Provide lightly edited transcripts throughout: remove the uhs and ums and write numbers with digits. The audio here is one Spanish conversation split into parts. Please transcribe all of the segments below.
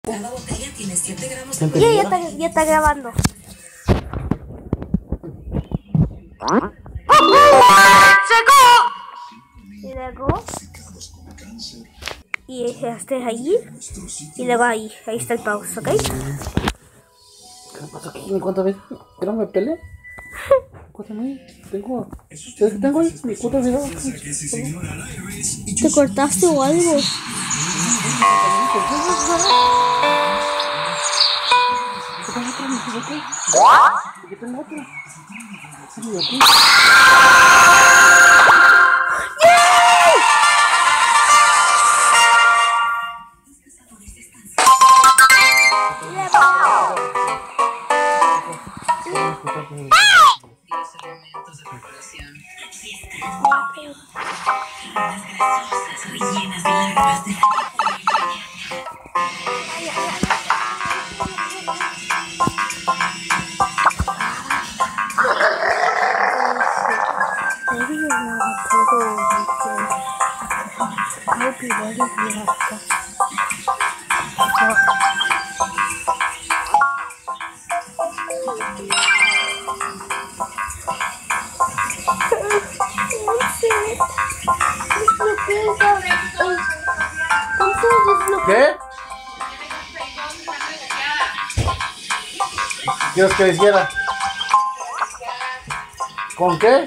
Cada botella tiene 7 gramos de Ya está grabando. Y luego y este allí y luego ahí está el pause, ¿ok? ¿Qué pasa aquí? ¿Cuántas veces? ¿Que no me peleé? Cuéntame, tengo ahí mi cuota de video. ¿Te cortaste o algo? ¿Qué tengo otra? los elementos de decoración. Las grasosas rellenas de larvas de ¿Qué? ¿Quieres que le hiciera? ¿Con qué?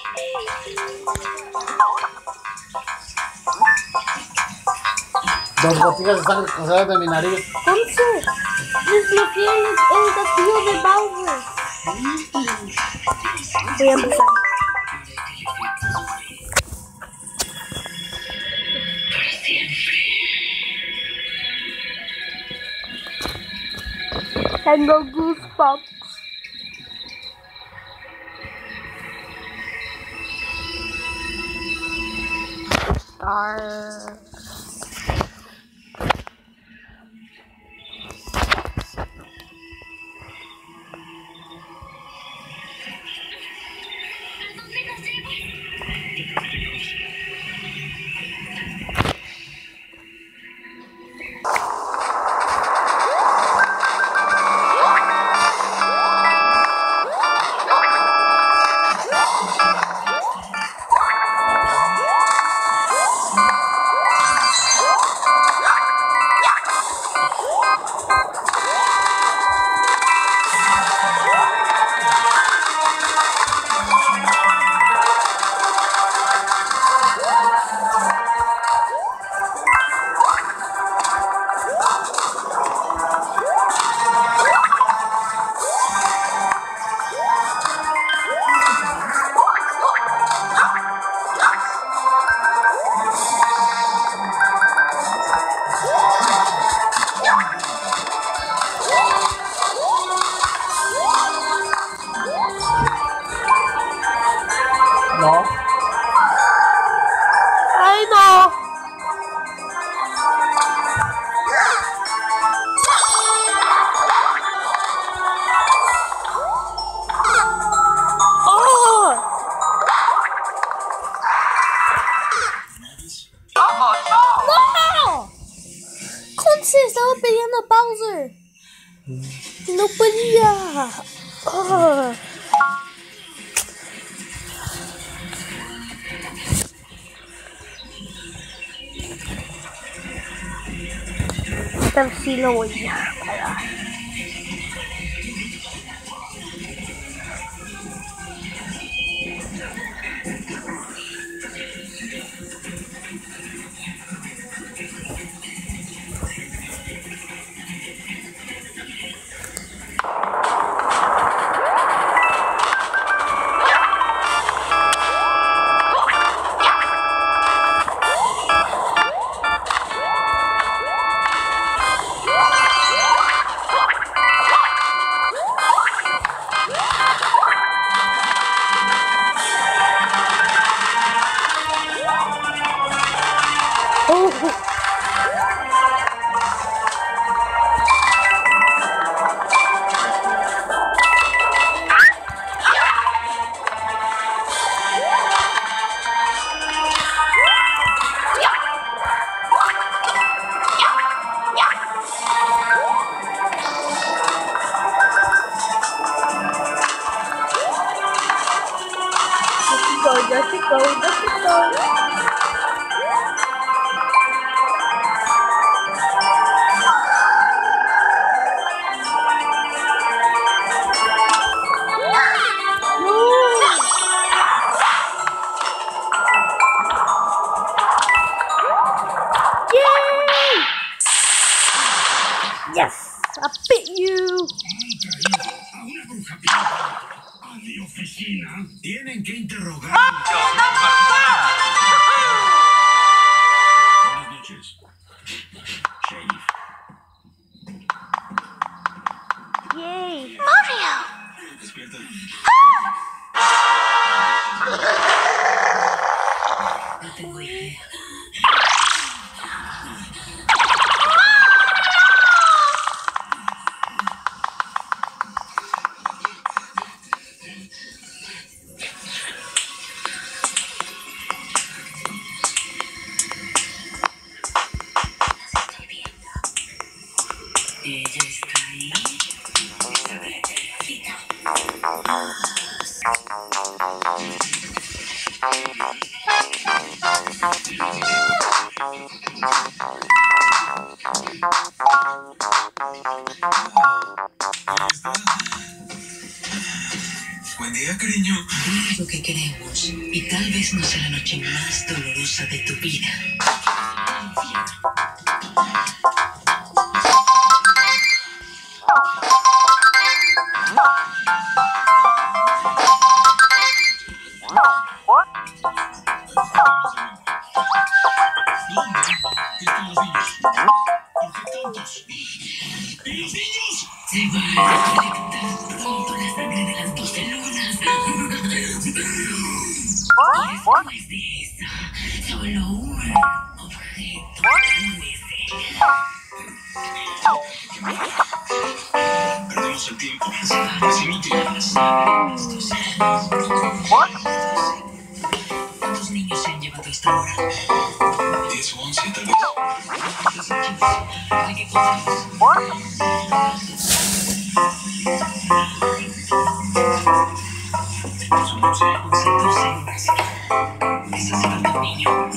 Dos gotitas de sangre congeladas de mi nariz. Ponce, desbloqueé el castillo de Bowser. Voy a empezar. Tengo goosebumps. No. ¡Ay, no! ¡Oh! ¡No! Conce estaba peleando a Bowser. No podía. Oh. Esta vez sí lo voy a parar. Let's go, let's go. Yes! I beat you! A mi oficina tienen que interrogar. Buenas noches, sheriff. Yay! Mario! Despierta. No tengo idea. Ella está ahí. Secretita. Buen día, cariño. Todo lo que queremos y tal vez no sea la noche más dolorosa de tu vida. ¿Dónde están los niños? ¿Por qué tantos? ¿Y los niños? Se va a recolectar pronto la sangre de las 12 lunas. Y después de esa, solo un objeto Perdemos el tiempo. puede Es inútil. ¿Cuántos niños se han llevado hasta ahora? 10 o 11, tal vez. Hay que contarlos. Son 12. 12 horas. Eso se falta un niño.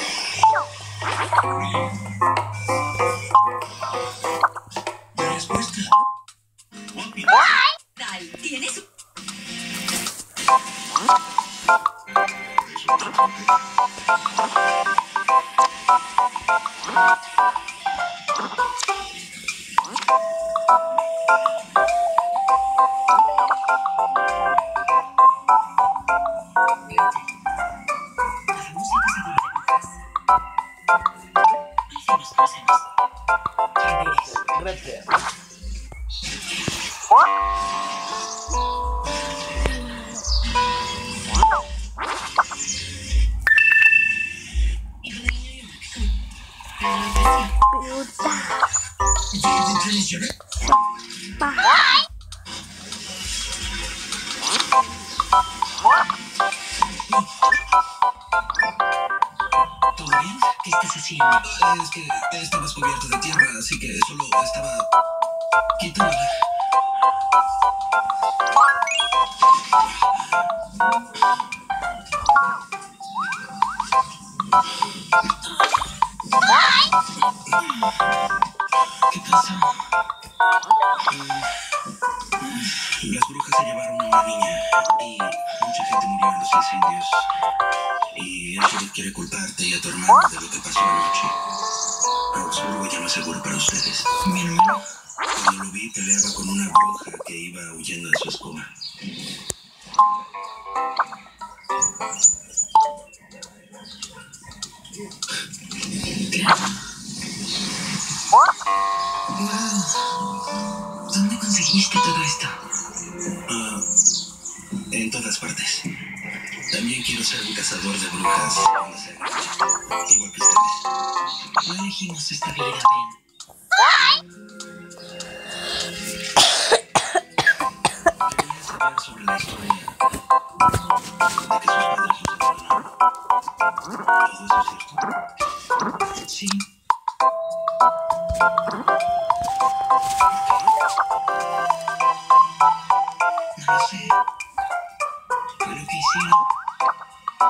La respuesta. Guapi. Dal, ¿tienes? Hagamos una casadilla de brujas. Hacemos cosas. ¿Quién eres? Gracias. Hijo de niño Yoda. ¿Dónde los llevé? ¿Todo bien? ¿Qué estás haciendo? Es que estabas cubierto de tierra, así que solo estaba quitándola. ¿Qué pasa? Las brujas se llevaron a una niña y mucha gente murió en los incendios. Y el sheriff quiere culparte y a tu hermano de lo que pasó anoche. Augsburgo ya no es seguro para ustedes. Mi hermano. Cuando lo vi, peleaba con una bruja que iba huyendo de su escoba. Wow. ¿Dónde conseguiste todo esto? Ah, en todas partes. También quiero ser un cazador de brujas cuando sea grande. Igual que ustedes. No elegimos esta vida, Ben. Quería saber sobre la historia de que sus padres los abandonaron. ¿Todo eso es cierto? Sí. No lo sé. Fue lo que hicieron.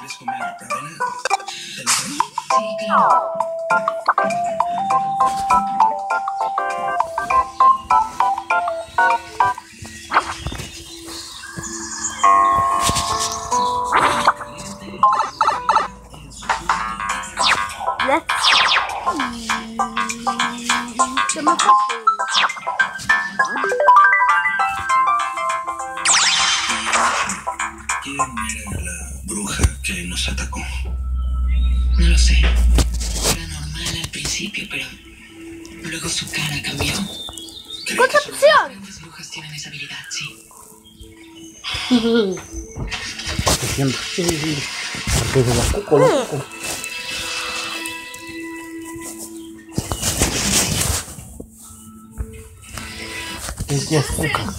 ¿Quieres comer avena? ¿Te lo traigo? Sí, claro. ¿Quién era la bruja que nos atacó? No lo sé. Era normal al principio, pero luego su cara cambió. ¡Concepción! Las brujas tienen esa habilidad, sí. Siempre. Porque se la coloco. Es que azúcar.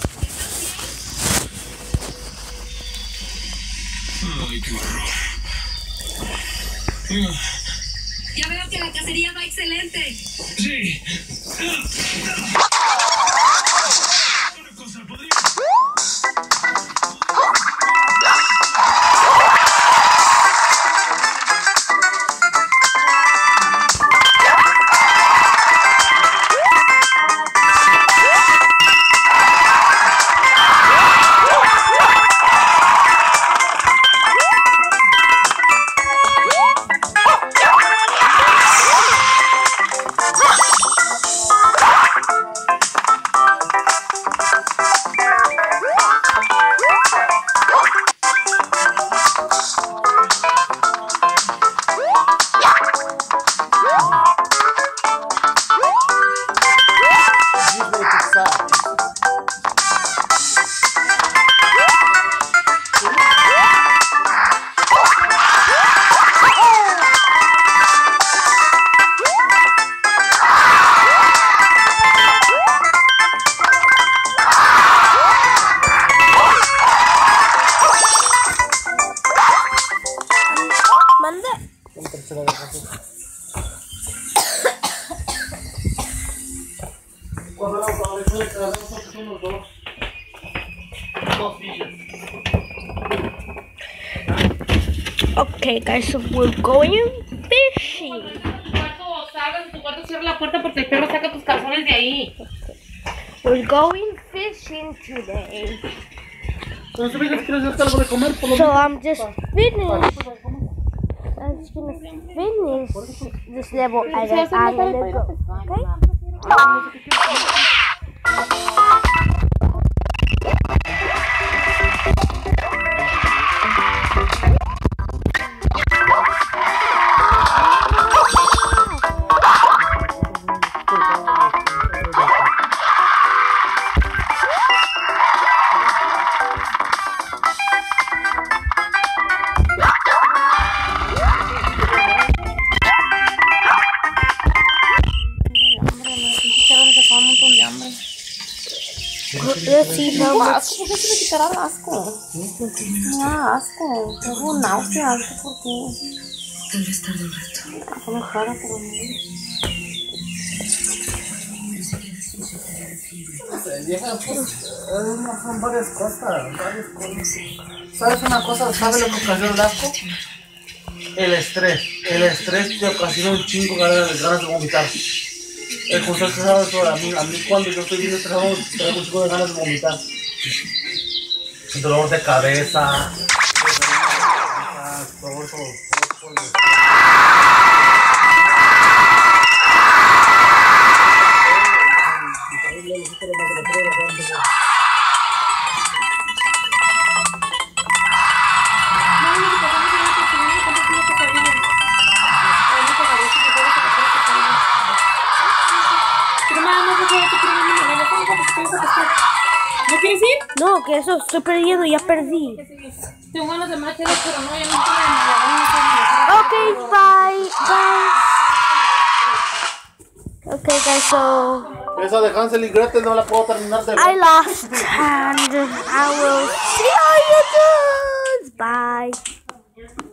Ay, qué horror. Ya veo que la cacería va excelente. Sí. Una cosa, ¿podría? Okay, guys, so we're going fishing. Salgas de tu cuarto, cierra la puerta porque el perro saca tus calzones de ahí. We're going fishing today. Pero si me dices que quieres algo de comer, por lo So menos. I'm just finished. I'm just gonna finish this level and then I'm gonna go. Okay? Let's see how much. ¿Por qué se me quitará el asco? Me da asco. Tengo náuseas. ¿Por qué? Tal vez tarde un rato. Estoy enojada, pero no. Vieja, pues, son varias cosas. ¿Sabes una cosa? ¿Sabes lo que ocasiona el asco? El estrés. El estrés te ocasiona un chingo ganas de vomitar. El José sabe eso. A mí cuando yo estoy bien estresado, traigo un chingo de ganas de vomitar. Dolor de cabeza. Todo eso. ¿No quieres ir? No, que eso estoy perdiendo, ya perdí. Tengo ganas de marchar, pero no, ya no Okay, bye, bye. Okay, guys, so Esa de Hansel y Gretel no la puedo terminar de ver. I lost and I will see how you do. Bye.